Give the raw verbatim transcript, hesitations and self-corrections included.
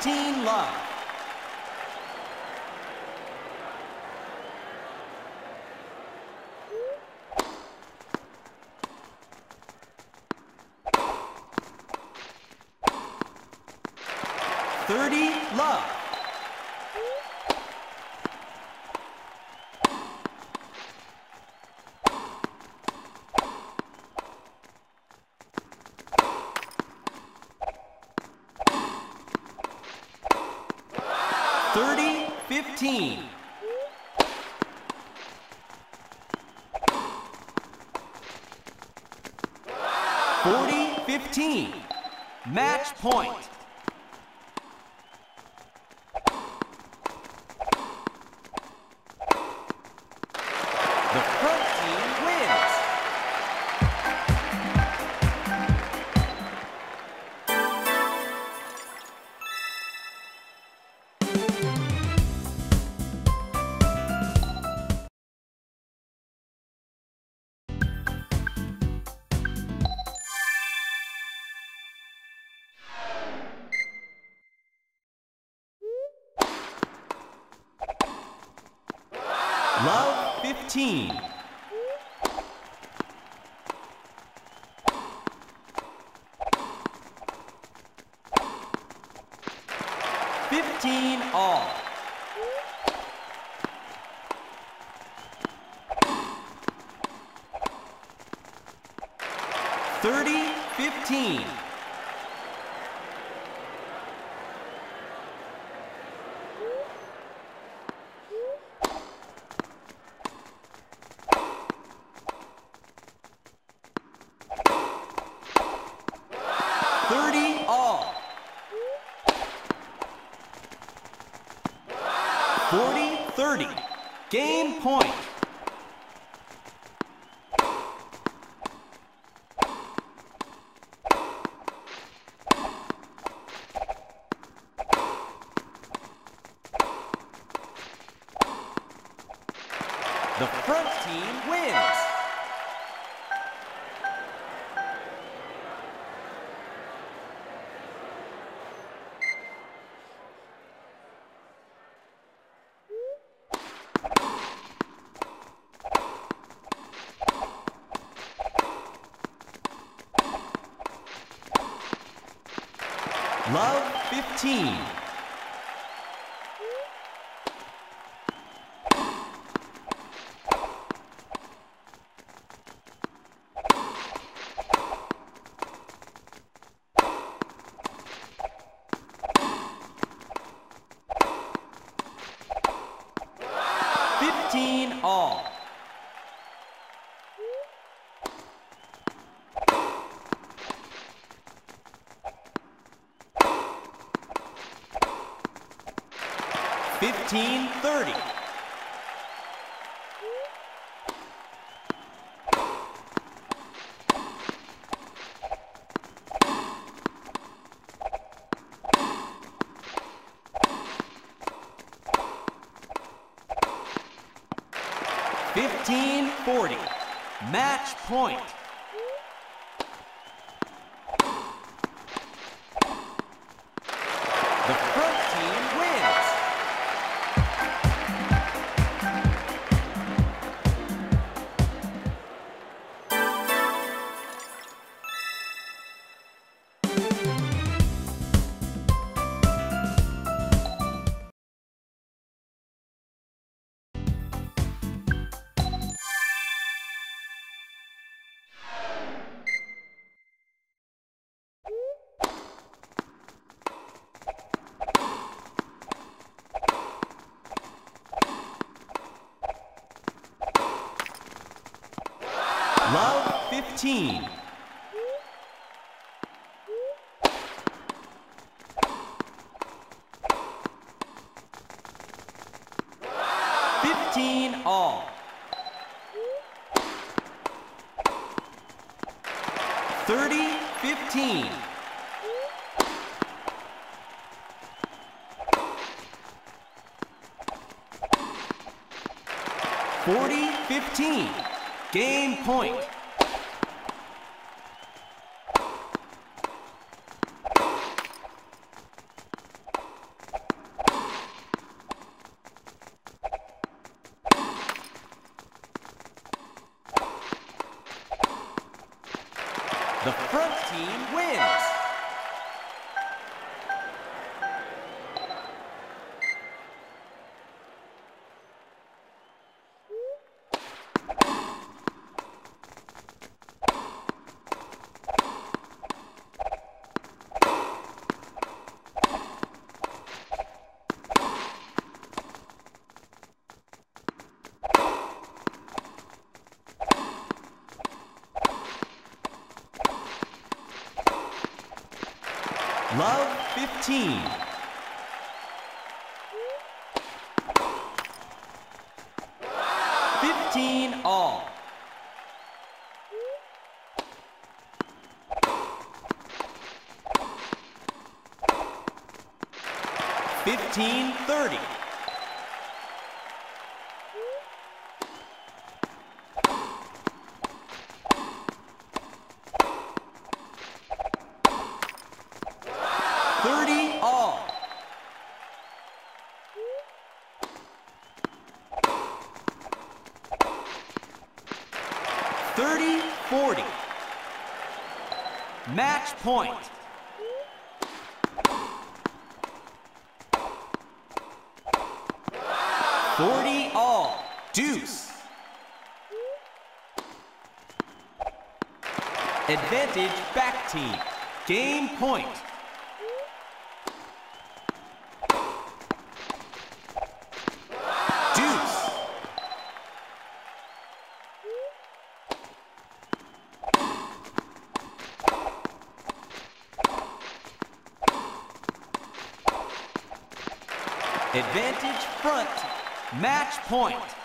fifteen love. thirty love. thirty fifteen. forty fifteen. Match point. The front team wins. Love fifteen. fifteen all. thirty fifteen. thirty all. forty thirty. Game point. The front team wins. Love fifteen. fifteen all. fifteen thirty. fifteen forty. Match point. The front team wins. Love fifteen. fifteen all. thirty fifteen. forty fifteen. Game point. The front team wins. Love fifteen. Fifteen all. Fifteen thirty. Thirty all. Thirty forty. Match point. Forty all. Deuce. Advantage back team. Game point. Deuce. Advantage front. Match point.